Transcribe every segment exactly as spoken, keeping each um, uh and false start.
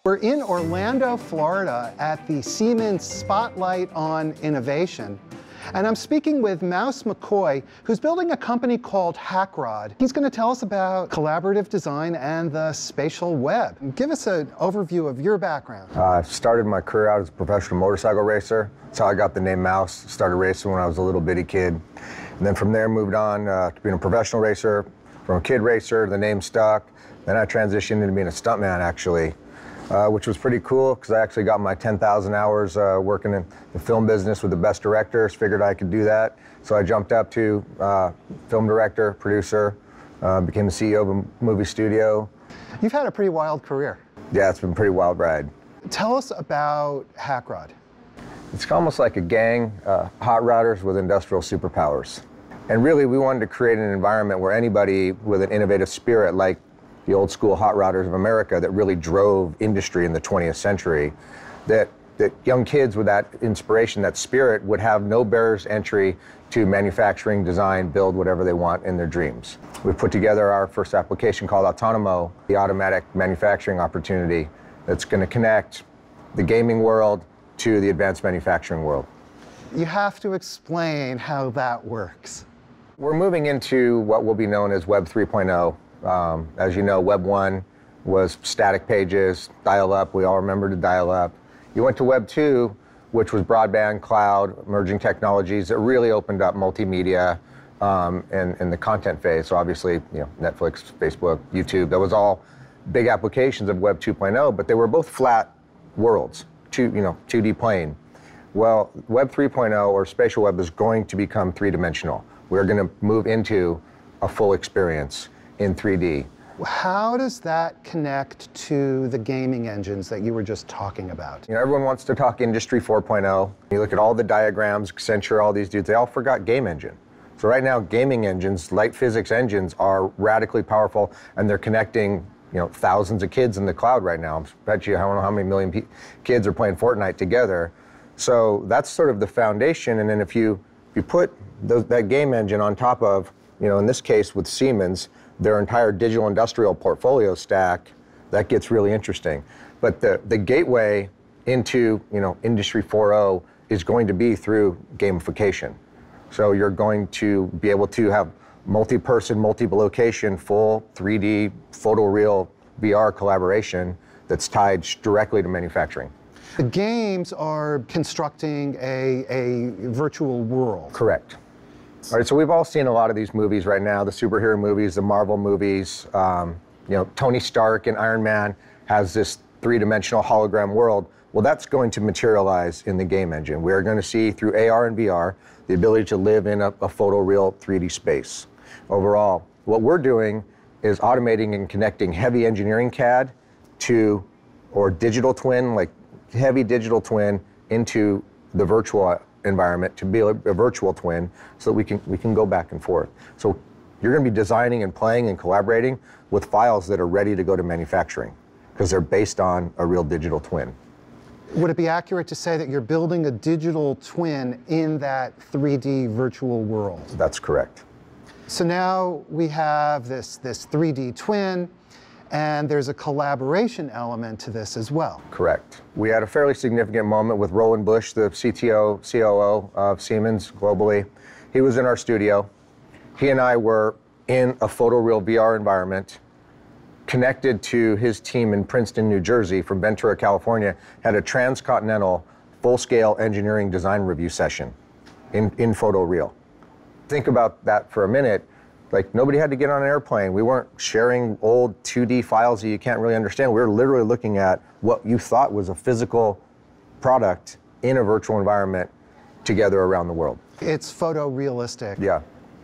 We're in Orlando, Florida at the Siemens Spotlight on Innovation. And I'm speaking with Mouse McCoy, who's building a company called Hackrod. He's going to tell us about collaborative design and the spatial web. Give us an overview of your background. Uh, I started my career out as a professional motorcycle racer. That's how I got the name Mouse. Started racing when I was a little bitty kid. And then from there moved on uh, to being a professional racer. From a kid racer, the name stuck. Then I transitioned into being a stuntman, actually. Uh, which was pretty cool because I actually got my ten thousand hours uh, working in the film business with the best directors, figured I could do that. So I jumped up to uh, film director, producer, uh, became the C E O of a movie studio. You've had a pretty wild career. Yeah, it's been a pretty wild ride. Tell us about Hackrod. It's almost like a gang, uh, hot rodders with industrial superpowers. And really we wanted to create an environment where anybody with an innovative spirit, like the old school hot rodders of America that really drove industry in the twentieth century, that, that young kids with that inspiration, that spirit, would have no barriers to entry to manufacturing, design, build whatever they want in their dreams. We've put together our first application called Autonomo, the automatic manufacturing opportunity that's going to connect the gaming world to the advanced manufacturing world. You have to explain how that works. We're moving into what will be known as Web three point oh. Um, as you know, Web one was static pages, dial-up. We all remember the dial-up. You went to Web two, which was broadband, cloud, emerging technologies that really opened up multimedia um, and, and the content phase. So obviously, you know, Netflix, Facebook, YouTube, that was all big applications of Web two point oh, but they were both flat worlds, two, you know, two D plane. Well, Web three point oh, or spatial web, is going to become three-dimensional. We're going to move into a full experience in three D. How does that connect to the gaming engines that you were just talking about? You know, everyone wants to talk Industry four point oh. You look at all the diagrams, Accenture, all these dudes, they all forgot game engine. So right now, gaming engines, light physics engines, are radically powerful, and they're connecting, you know, thousands of kids in the cloud right now. I bet you, I don't know how many million pe kids are playing Fortnite together. So that's sort of the foundation, and then if you, if you put those, that game engine on top of, you know, in this case with Siemens, their entire digital industrial portfolio stack, that gets really interesting. But the, the gateway into, you know, Industry four point oh is going to be through gamification. So you're going to be able to have multi-person, multi-location, full three D photoreal V R collaboration that's tied directly to manufacturing. The games are constructing a, a virtual world. Correct. All right, so we've all seen a lot of these movies right now, the superhero movies, the Marvel movies. Um, you know, Tony Stark and Iron Man has this three-dimensional hologram world. Well, that's going to materialize in the game engine. We are going to see through A R and V R the ability to live in a, a photoreal three D space. Overall, what we're doing is automating and connecting heavy engineering C A D to, or digital twin, like heavy digital twin, into the virtual environment to be a, a virtual twin, so that we can we can go back and forth. So you're going to be designing and playing and collaborating with files that are ready to go to manufacturing because they're based on a real digital twin. Would it be accurate to say that you're building a digital twin in that three D virtual world? That's correct. So now we have this, this three D twin, and there's a collaboration element to this as well. Correct. We had a fairly significant moment with Roland Busch, the C T O, C O O of Siemens globally. He was in our studio. He and I were in a photoreal V R environment, connected to his team in Princeton, New Jersey, from Ventura, California, had a transcontinental full-scale engineering design review session in, in photoreal. Think about that for a minute. Like, nobody had to get on an airplane. We weren't sharing old two D files that you can't really understand. We were literally looking at what you thought was a physical product in a virtual environment together around the world. It's photorealistic. Yeah.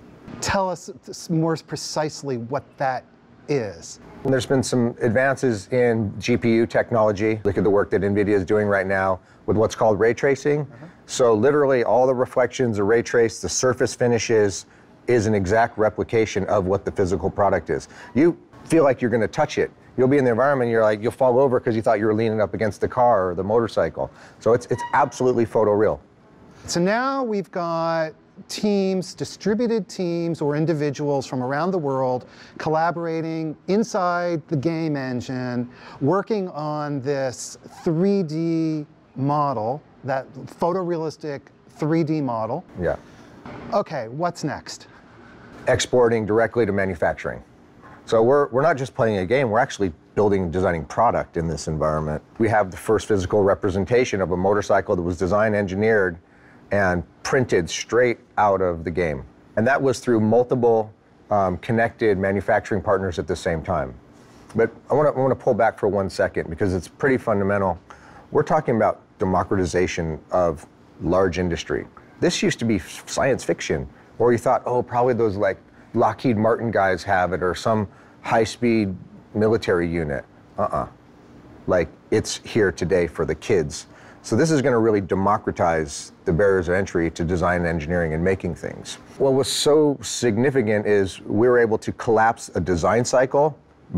Tell us more precisely what that is. And there's been some advances in G P U technology. Look at the work that NVIDIA is doing right now with what's called ray tracing. Uh-huh. So literally all the reflections are ray traced, the surface finishes is an exact replication of what the physical product is. You feel like you're going to touch it. You'll be in the environment, you're like, you'll fall over because you thought you were leaning up against the car or the motorcycle. So it's, it's absolutely photoreal. So now we've got teams, distributed teams or individuals from around the world collaborating inside the game engine, working on this three D model, that photorealistic three D model. Yeah. Okay, what's next? Exporting directly to manufacturing. So we're, we're not just playing a game, we're actually building and designing product in this environment. We have the first physical representation of a motorcycle that was designed, engineered, and printed straight out of the game. And that was through multiple um, connected manufacturing partners at the same time. But I want to I want to pull back for one second because it's pretty fundamental. We're talking about democratization of large industry. This used to be science fiction, or you thought, oh, probably those like Lockheed Martin guys have it, or some high-speed military unit. Uh-uh. Like, it's here today for the kids. So this is going to really democratize the barriers of entry to design, engineering, and making things. What was so significant is we were able to collapse a design cycle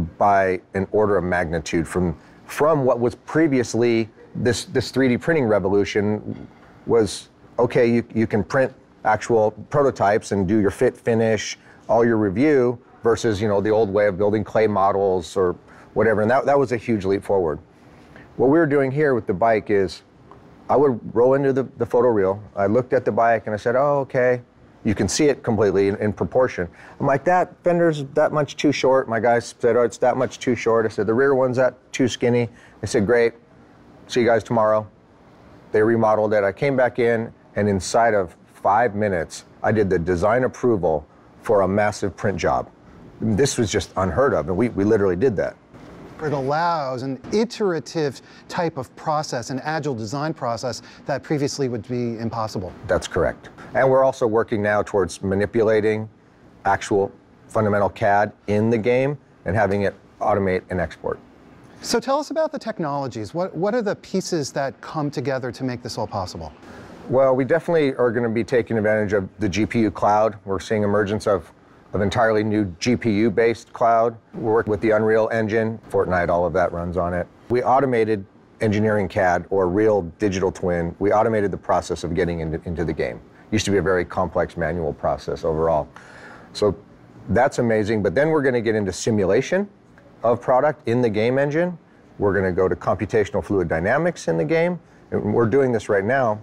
by an order of magnitude from, from what was previously this, this three D printing revolution was, okay, you, you can print actual prototypes and do your fit, finish, all your review, versus, you know, the old way of building clay models or whatever, and that, that was a huge leap forward. What we were doing here with the bike is, I would roll into the, the photoreal, I looked at the bike and I said, oh, okay, you can see it completely in, in proportion. I'm like, that fender's that much too short. My guys said, oh, it's that much too short. I said, the rear one's that too skinny. They said, great, see you guys tomorrow. They remodeled it. I came back in, and inside of five minutes, I did the design approval for a massive print job. This was just unheard of, and we, we literally did that. It allows an iterative type of process, an agile design process that previously would be impossible. That's correct. And we're also working now towards manipulating actual fundamental C A D in the game and having it automate and export. So tell us about the technologies. What, what are the pieces that come together to make this all possible? Well, we definitely are going to be taking advantage of the G P U cloud. We're seeing emergence of, of entirely new G P U-based cloud. We're working with the Unreal Engine. Fortnite, all of that runs on it. We automated engineering C A D, or real digital twin. We automated the process of getting into, into the game. It used to be a very complex manual process overall. So that's amazing, but then we're going to get into simulation of product in the game engine. We're going to go to computational fluid dynamics in the game, and we're doing this right now.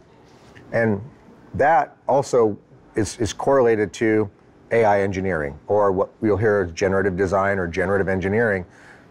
And that also is, is correlated to A I engineering, or what you'll hear as generative design or generative engineering.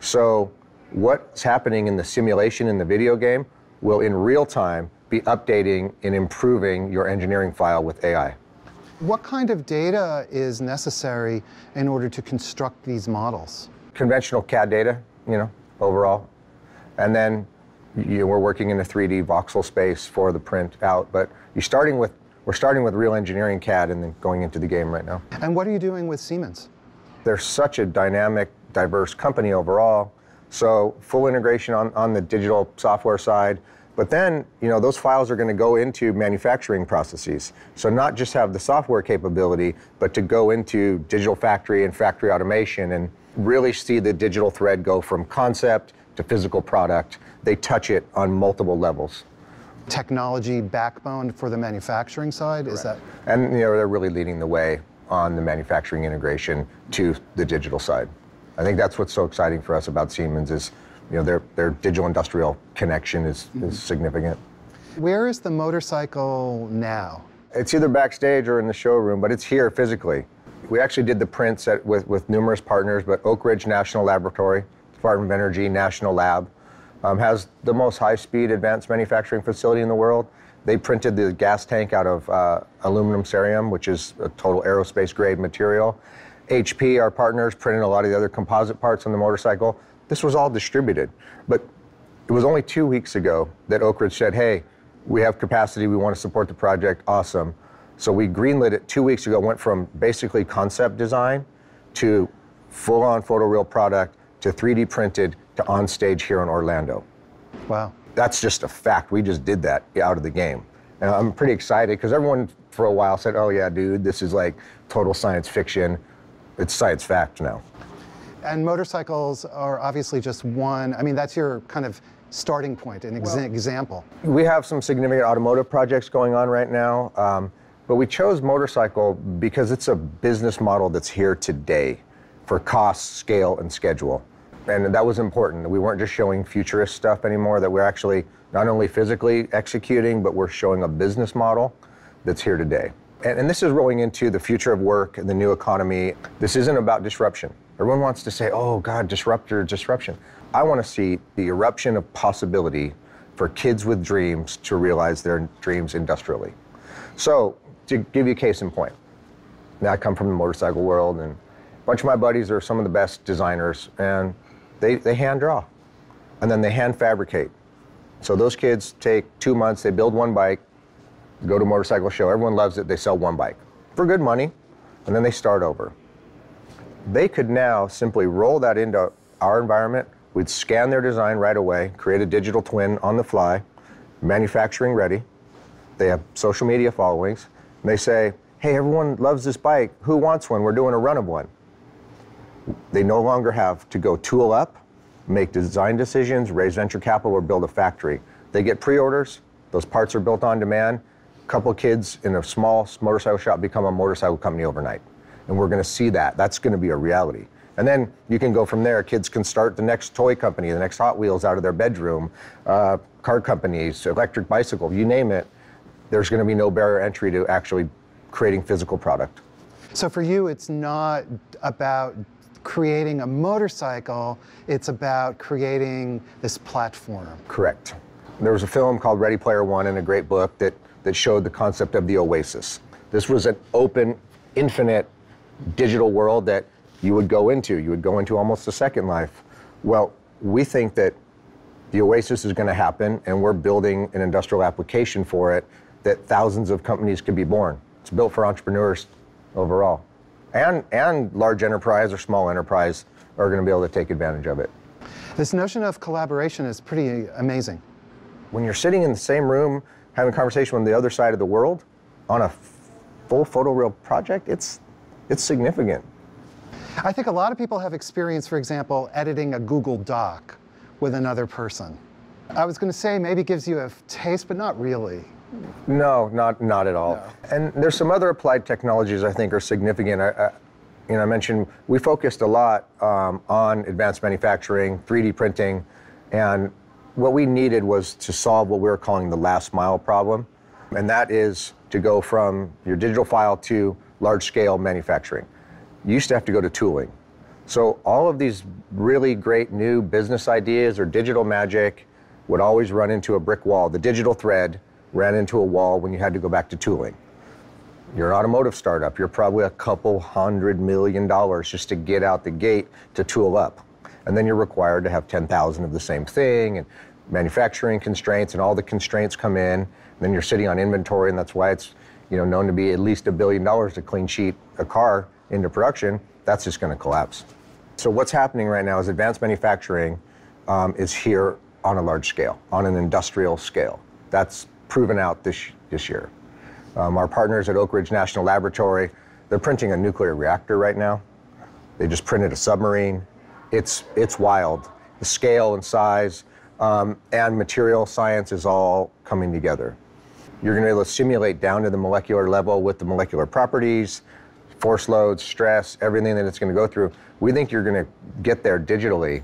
So what's happening in the simulation in the video game will in real time be updating and improving your engineering file with A I. What kind of data is necessary in order to construct these models? Conventional C A D data, you know, overall. And then you know, we're working in a three D voxel space for the print out, but you're starting with, we're starting with real engineering C A D and then going into the game right now. And what are you doing with Siemens? They're such a dynamic, diverse company overall, so full integration on, on the digital software side, but then, you know, those files are going to go into manufacturing processes. So not just have the software capability, but to go into digital factory and factory automation and really see the digital thread go from concept to physical product. They touch it on multiple levels. Technology backbone for the manufacturing side, Correct. Is that? And you know, they're really leading the way on the manufacturing integration to the digital side. I think that's what's so exciting for us about Siemens is, you know, their, their digital industrial connection is, mm-hmm. is significant. Where is the motorcycle now? It's either backstage or in the showroom, but it's here physically. We actually did the prints at, with, with numerous partners, but Oak Ridge National Laboratory, Department of Energy National Lab, um, has the most high-speed advanced manufacturing facility in the world. They printed the gas tank out of uh, aluminum cerium, which is a total aerospace-grade material. H P, our partners, printed a lot of the other composite parts on the motorcycle. This was all distributed. But it was only two weeks ago that Oak Ridge said, hey, we have capacity, we want to support the project, awesome. So we greenlit it two weeks ago, went from basically concept design to full-on photoreal product to three D printed to on stage here in Orlando. Wow. That's just a fact. We just did that out of the game. And I'm pretty excited because everyone for a while said, oh yeah, dude, this is like total science fiction. It's science fact now. And motorcycles are obviously just one, I mean, that's your kind of starting point, an exa well, example. We have some significant automotive projects going on right now. Um, But we chose motorcycle because it's a business model that's here today for cost, scale, and schedule. And that was important. We weren't just showing futurist stuff anymore, that we're actually not only physically executing, but we're showing a business model that's here today. And, and this is rolling into the future of work and the new economy. This isn't about disruption. Everyone wants to say, oh God, disruptor, disruption. I want to see the eruption of possibility for kids with dreams to realize their dreams industrially. So, to give you a case in point, now I come from the motorcycle world, and a bunch of my buddies are some of the best designers, and they, they hand draw, and then they hand fabricate. So those kids take two months, they build one bike, go to a motorcycle show, everyone loves it, they sell one bike for good money, and then they start over. They could now simply roll that into our environment. We'd scan their design right away, create a digital twin on the fly, manufacturing ready. They have social media followings, and they say, hey, everyone loves this bike, who wants one? We're doing a run of one. They no longer have to go tool up, make design decisions, raise venture capital, or build a factory. They get pre-orders, those parts are built on demand. A couple of kids in a small motorcycle shop become a motorcycle company overnight. And we're gonna see that, that's gonna be a reality. And then you can go from there, kids can start the next toy company, the next Hot Wheels out of their bedroom, uh, car companies, electric bicycle, you name it. There's gonna be no barrier entry to actually creating physical product. So for you, it's not about creating a motorcycle, it's about creating this platform. Correct. There was a film called Ready Player One and a great book that, that showed the concept of the oasis. This was an open, infinite digital world that you would go into. You would go into almost a second life. Well, we think that the oasis is going to happen, and we're building an industrial application for it that thousands of companies can be born. It's built for entrepreneurs overall. And, and large enterprise or small enterprise are going to be able to take advantage of it. This notion of collaboration is pretty amazing. When you're sitting in the same room having a conversation on the other side of the world on a full photoreal project, it's, it's significant. I think a lot of people have experience, for example, editing a Google Doc with another person. I was going to say maybe it gives you a taste, but not really. No, not, not at all. No. And there's some other applied technologies I think are significant. I, I, you know, I mentioned we focused a lot um, on advanced manufacturing, three D printing, and what we needed was to solve what we were calling the last mile problem. And that is to go from your digital file to large scale manufacturing. You used to have to go to tooling. So all of these really great new business ideas or digital magic would always run into a brick wall. The digital thread ran into a wall when you had to go back to tooling. You're an automotive startup, you're probably a couple hundred million dollars just to get out the gate to tool up. And then you're required to have ten thousand of the same thing, and manufacturing constraints, and all the constraints come in, and then you're sitting on inventory, and that's why it's, you know, known to be at least a billion dollars to clean sheet a car into production. That's just going to collapse. So what's happening right now is advanced manufacturing um, is here on a large scale, on an industrial scale. That's proven out this, this year. Um, our partners at Oak Ridge National Laboratory, they're printing a nuclear reactor right now. They just printed a submarine. It's, it's wild. The scale and size um, and material science is all coming together. You're going to be able to simulate down to the molecular level with the molecular properties, force loads, stress, everything that it's going to go through. We think you're going to get there digitally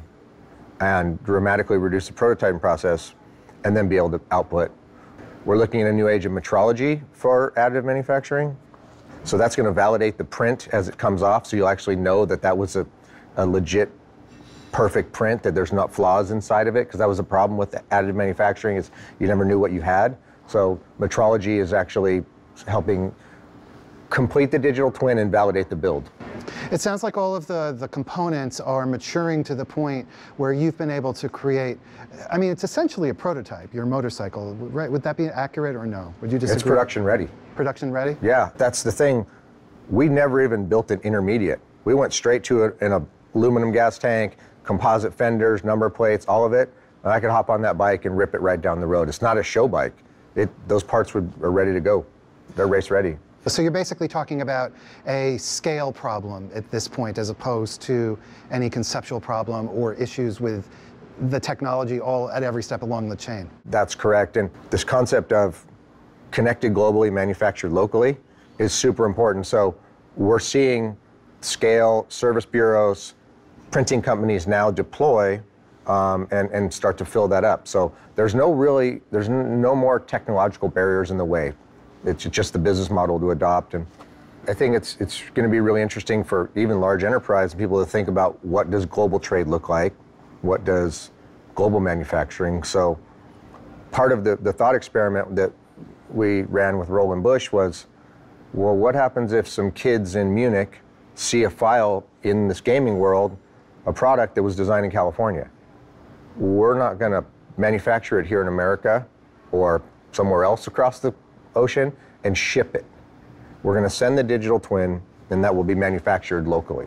and dramatically reduce the prototyping process and then be able to output. We're looking at a new age of metrology for additive manufacturing. So that's going to validate the print as it comes off, so you'll actually know that that was a, a legit perfect print, that there's not flaws inside of it, because that was a problem with additive manufacturing, is you never knew what you had. So metrology is actually helping complete the digital twin and validate the build. It sounds like all of the, the components are maturing to the point where you've been able to create, I mean, it's essentially a prototype, your motorcycle, right? Would that be accurate or no? Would you disagree? It's production ready. Production ready? Yeah, that's the thing. We never even built an intermediate. We went straight to a, an aluminum gas tank, composite fenders, number plates, all of it. And I could hop on that bike and rip it right down the road. It's not a show bike. It, those parts would, are ready to go. They're race ready. So you're basically talking about a scale problem at this point, as opposed to any conceptual problem or issues with the technology all at every step along the chain. That's correct. And this concept of connected globally, manufactured locally, is super important. So we're seeing scale service bureaus, printing companies now deploy um, and, and start to fill that up. So there's no really, there's no more technological barriers in the way. It's just the business model to adopt. And I think it's, it's going to be really interesting for even large enterprise and people to think about what does global trade look like? What does global manufacturing? So part of the, the thought experiment that we ran with Roland Bush was, well, what happens if some kids in Munich see a file in this gaming world, a product that was designed in California? We're not going to manufacture it here in America or somewhere else across the ocean and ship it. We're going to send the digital twin, and that will be manufactured locally.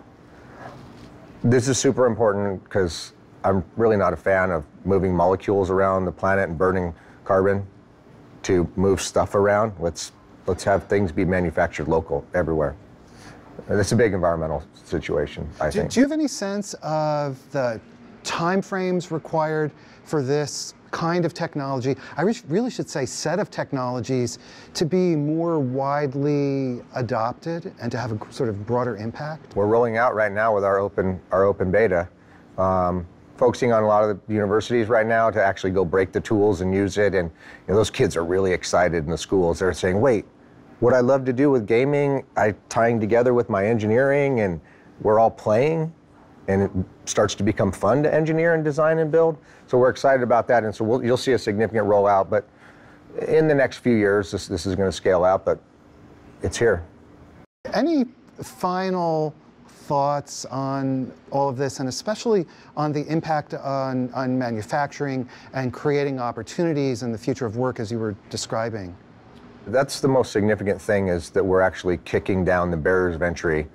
This is super important because I'm really not a fan of moving molecules around the planet and burning carbon to move stuff around. Let's, let's have things be manufactured local everywhere. It's a big environmental situation, I do, think. Do you have any sense of the time frames required for this kind of technology, I re really should say set of technologies, to be more widely adopted and to have a sort of broader impact? We're rolling out right now with our open, our open beta, um, focusing on a lot of the universities right now to actually go break the tools and use it. And you know, those kids are really excited in the schools. They're saying, wait, what I love to do with gaming, I tying together with my engineering, and we're all playing, and it starts to become fun to engineer and design and build. So we're excited about that, and so we'll, you'll see a significant rollout, but in the next few years, this, this is going to scale out, but it's here. Any final thoughts on all of this, and especially on the impact on, on manufacturing and creating opportunities in the future of work as you were describing? That's the most significant thing, is that we're actually kicking down the barriers of entry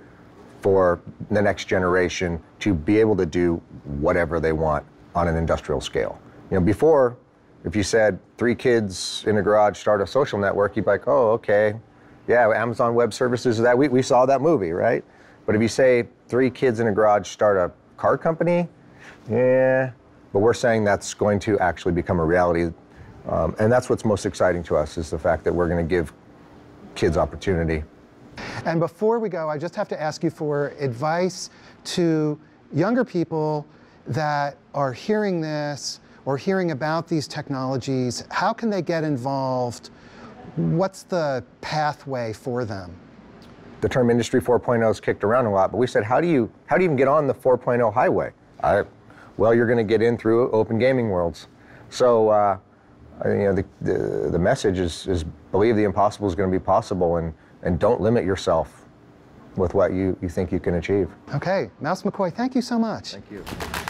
for the next generation to be able to do whatever they want on an industrial scale. You know, before, if you said three kids in a garage start a social network, you'd be like, oh, okay, yeah, Amazon Web Services, that we, we saw that movie, right? But if you say three kids in a garage start a car company, yeah, but we're saying that's going to actually become a reality. Um, and that's what's most exciting to us, is the fact that we're going to give kids opportunity. And before we go, I just have to ask you for advice to younger people that are hearing this or hearing about these technologies. How can they get involved? What's the pathway for them? The term Industry four point oh is kicked around a lot, but we said, how do you, how do you even get on the four point oh highway? I, well, you're going to get in through open gaming worlds. So, uh, you know, the, the, the message is, is believe the impossible is going to be possible, and And don't limit yourself with what you, you think you can achieve. Okay, Mouse McCoy, thank you so much. Thank you.